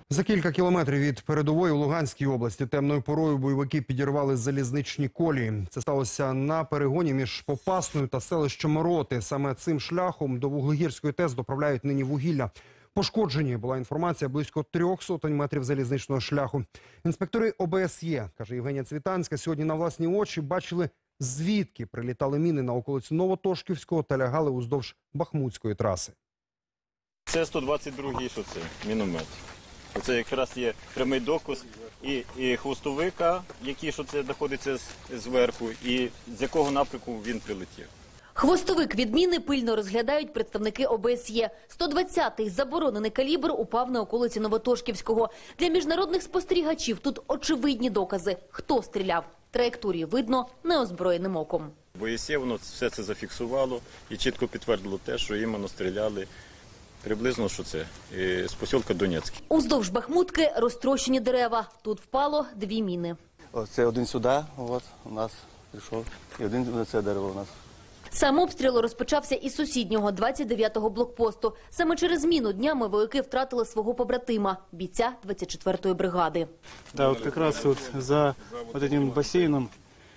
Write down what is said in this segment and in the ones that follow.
За кілька кілометрів від передової у Луганській області темною порою бойовики підірвали залізничні колії. Це сталося на перегоні між Попасною та селищем Роти. Саме цим шляхом до Вуглегірської ТЕС доправляють нині вугілля. Пошкоджені, була інформація, близько 300 метрів залізничного шляху. Інспектори ОБСЄ, каже Євгенія Цвітанська, сьогодні на власні очі бачили, звідки прилітали міни на околиці Новотошківського та лягали уздовж Бахмутської траси. Це 122-й, що це, міномет. Це якраз є прямий доказ і хвостовика, який що це знаходиться зверху, і з якого напрямку він прилетів. Хвостовик від міни пильно розглядають представники ОБСЄ. 120-й заборонений калібр упав на околиці Новотошківського. Для міжнародних спостерігачів тут очевидні докази. Хто стріляв? Траєкторії видно неозброєним оком. ОБСЄ воно все це зафіксувало і чітко підтвердило те, що іменно стріляли приблизно, що це, з посілка Донецький. Уздовж Бахмутки розтрощені дерева. Тут впало 2 міни. Це один сюди, от, у нас прийшов, і один на це дерево у нас. Сам обстріл розпочався із сусіднього 29-го блокпосту. Саме через міну днями вояки втратили свого побратима, бійця 24-ї бригади. Да, вот как раз вот за вот этим бассейном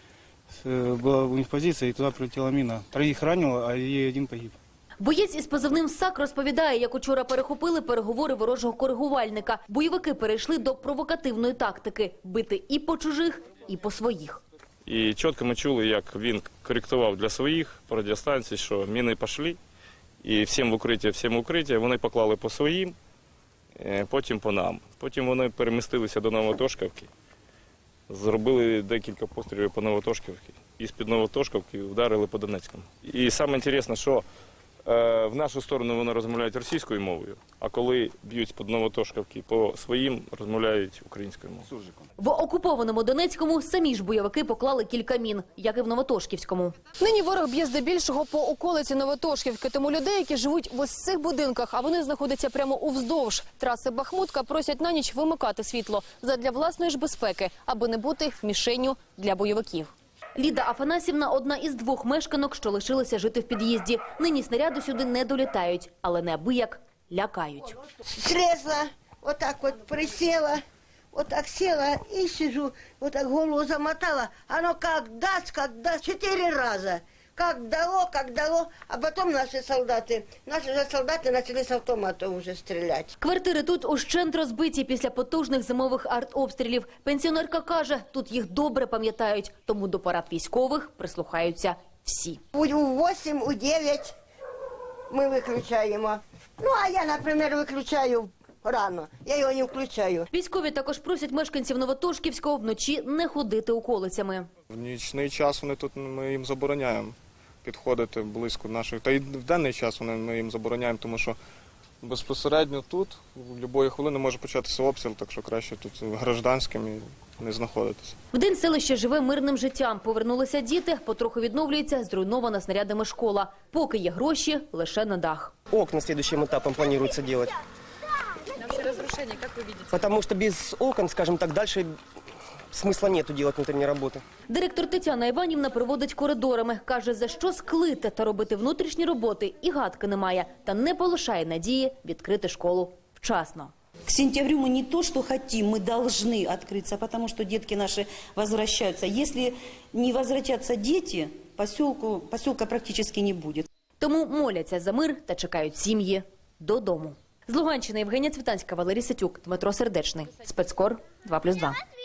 была у них позиция, и туда прилетела мина. 3 ранило, а ей 1 погиб. Боєць із позивним «САК» розповідає, як учора перехопили переговори ворожого коригувальника. Бойовики перейшли до провокативної тактики – бити і по чужих, і по своїх. І чітко ми чули, як він коректував для своїх по радіостанції, що міни пішли, і всім в укриття, вони поклали по своїм, потім по нам. Потім вони перемістилися до Новотошківки, зробили декілька пострілів по Новотошківці, і з-під Новотошківки вдарили по Донецькому. І саме цікаве, що в нашу сторону вони розмовляють російською мовою, а коли б'ють з-під Новотошківки по своїм, розмовляють українською мовою. В окупованому Донецькому самі ж бойовики поклали кілька мін, як і в Новотошківському. Нині ворог б'є здебільшого по околиці Новотошківки, тому людей, які живуть в ось цих будинках, а вони знаходяться прямо уздовж траси Бахмутка, просять на ніч вимикати світло задля власної ж безпеки, аби не бути мішенню для бойовиків. Ліда Афанасівна – одна із 2 мешканок, що лишилися жити в під'їзді. Нині снаряди сюди не долітають, але неабияк лякають. Слезла, вот так вот присела, вот так села и сижу, вот так голову замотала. Оно как даст 4 раза. Как дало, а потом наши же солдаты начали с автомата уже стрелять. Квартири тут ущент розбиті після потужних зимових артобстрілів. Пенсіонерка каже, тут їх добре пам'ятають, тому до порад військових прислухаються всі. У 8, у 9 ми виключаємо. Ну, а я, наприклад, виключаю рано. Я його не включаю. Військові також просять мешканців Новотошківського вночі не ходити околицями. В нічний час ми їм забороняємо підходити близько наших. Та й в денний час ми їм забороняємо, тому що безпосередньо тут в будь-якої хвилини може початися обстріл, так що краще тут гражданським і не знаходитися. Вдень селище живе мирним життям. Повернулися діти, потроху відновлюється зруйнована снарядами школа. Поки є гроші, лише на дах. Окна следующим этапом планируется делать. Вообще разрушение, как вы видите? Потому что без окон, скажем так, дальше смысла нету делать внутренней работы. Директор Тетяна Іванівна проводить коридорами. Каже, за що склити та робити внутрішні роботи і гадки немає. Та не полишає надії відкрити школу вчасно. К сентябрю мы не то, что хотим, мы должны открыться, потому что детки наши возвращаются. Если не возвратятся дети, поселка практически не будет. Тому моляться за мир та чекають сім'ї додому. З Луганщини Євгенія Цвітанська, Валерій Ситюк, Дмитро Сердечний. Спецкор 2+2.